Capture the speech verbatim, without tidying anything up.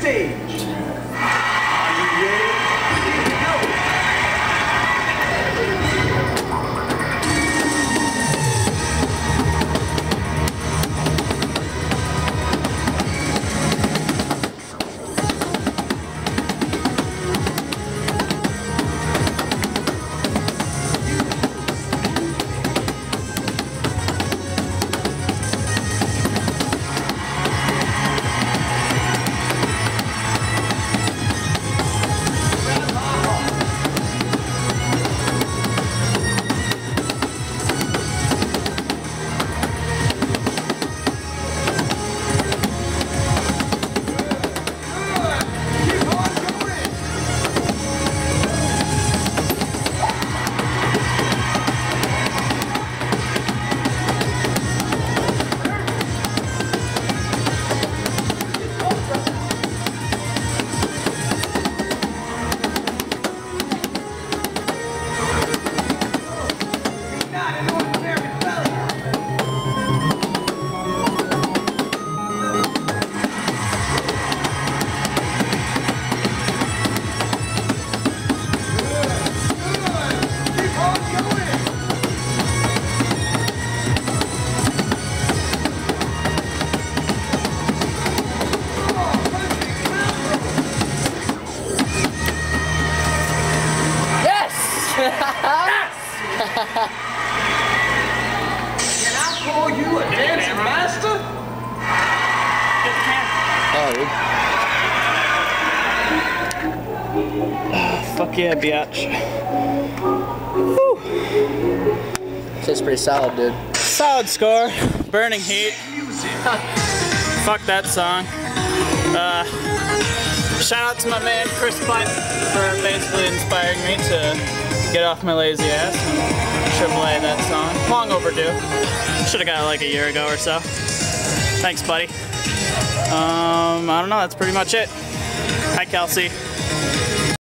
stage. Are you ready? Here we go. Can I call you a dancing master? Get the camera. Oh, fuck yeah, biatch. Woo. Tastes pretty solid, dude. Solid score. Burning heat. Fuck that song. Uh, shout out to my man Chris Butt for basically inspiring me to get off my lazy ass and triple A that song. Long overdue. Should have got it like a year ago or so. Thanks, buddy. Um, I don't know, that's pretty much it. Hi, Kelsey.